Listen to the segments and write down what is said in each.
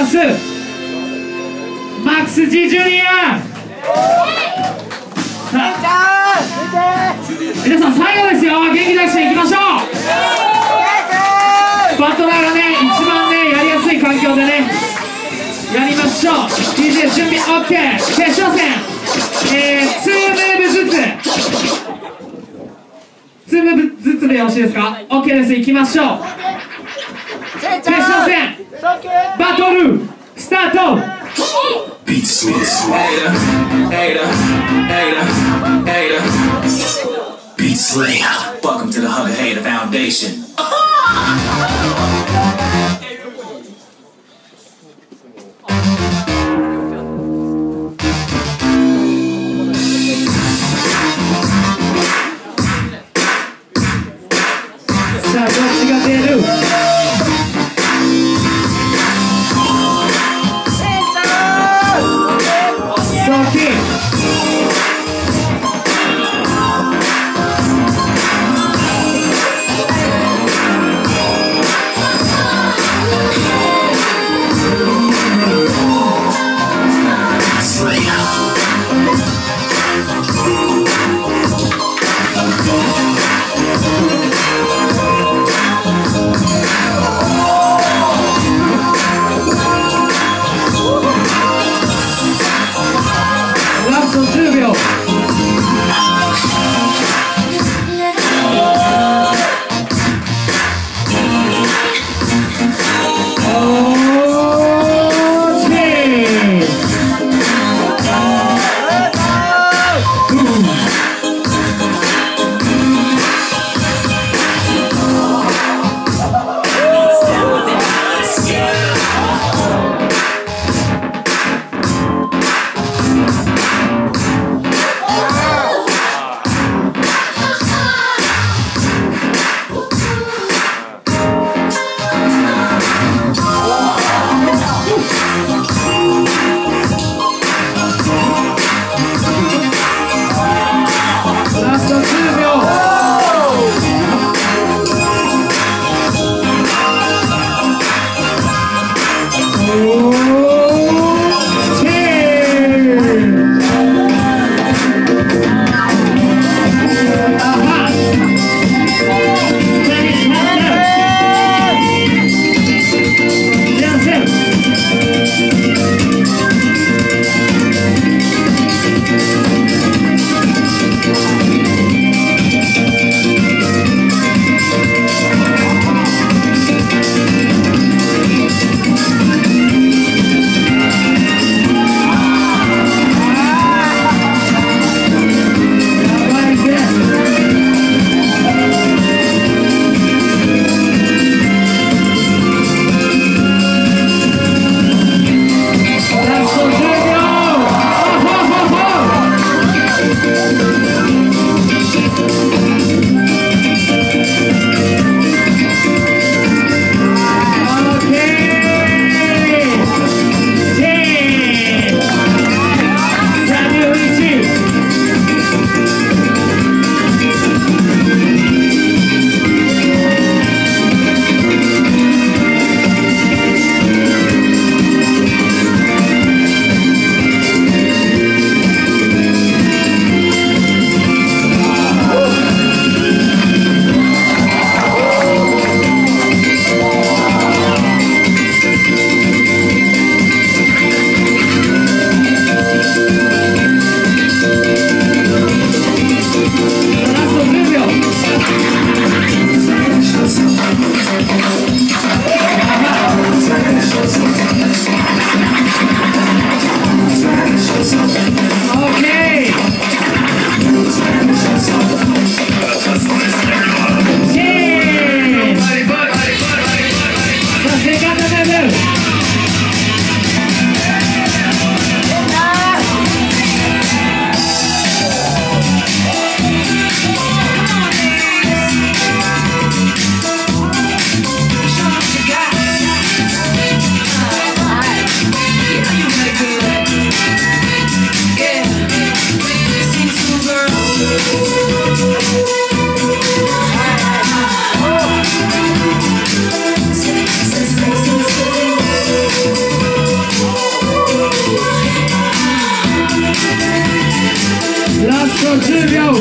ます。マックス G ジュニア。さあ皆さん最後ですよ。元気出していきましょう。バトラーがね一番ねやりやすい環境でねやりましょう。 DJ 準備 OK。 決勝戦、2ムーブずつ2ムーブずつでよろしいですか。 OK です。いきましょう。決勝戦バトルスタート。 Beat Slayer, Beat Slayer. Welcome to the Hub Hater Foundation. Sa what you got there do? ト10秒。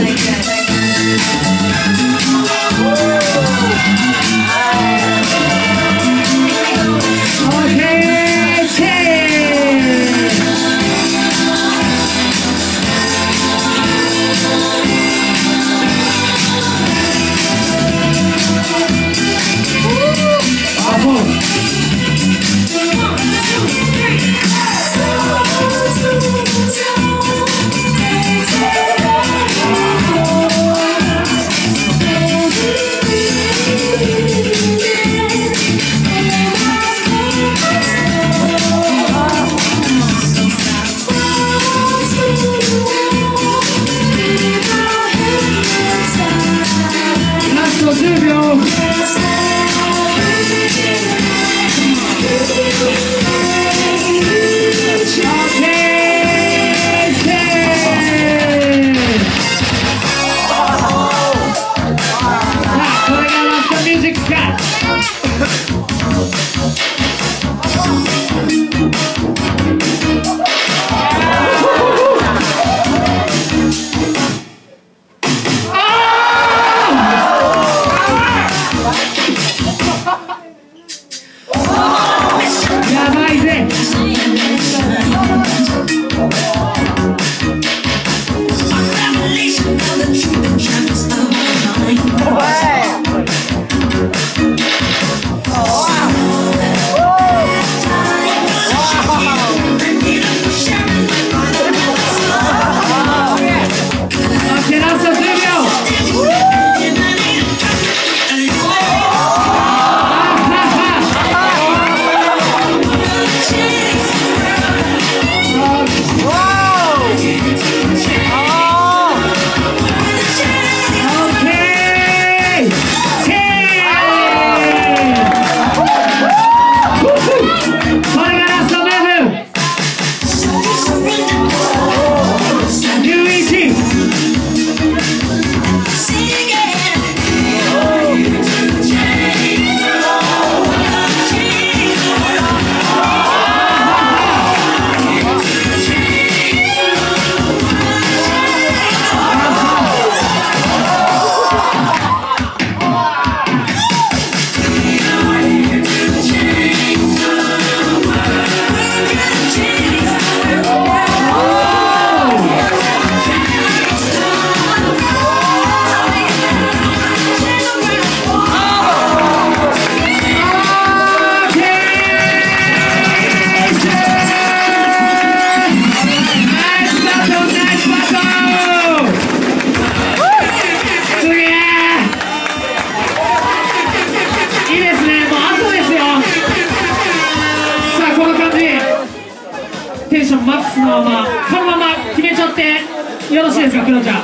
テンションマックスのままこのまま決めちゃってよろしいですか、クロちゃん。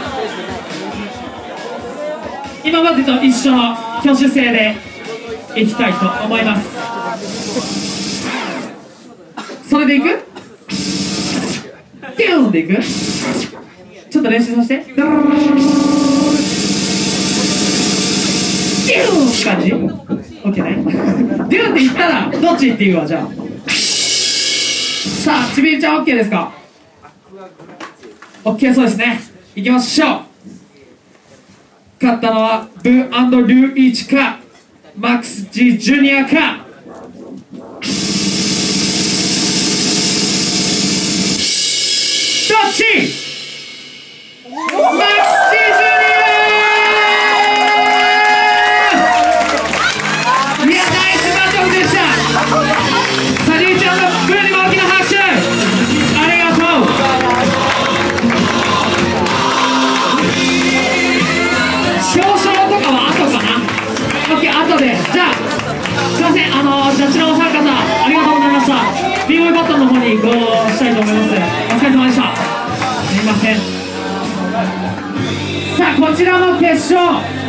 今までと一緒の挙手制でいきたいと思います。それでいく？デューンでいく？ちょっと練習させて。デューン感じ？ OK ね。デューンって言ったらどっちって言うわ、じゃあ。さあ、ちびりちゃん OK ですか？ OK そうですね。いきましょう。勝ったのはブー&リュウイチかマックス G ジュニアか。どっち？マックス G ジュニア！いや、ナイスバトルでした。さあ、りゅうちゃんのブーにも大きな拍手ありがとう。表彰とかは後かな。 OK、 後で。じゃあすいません、ジャッジのお三方ありがとうございました。 BOY バトルの方に移行したいと思います。お疲れ様でした。すいません。さあ、こちらも決勝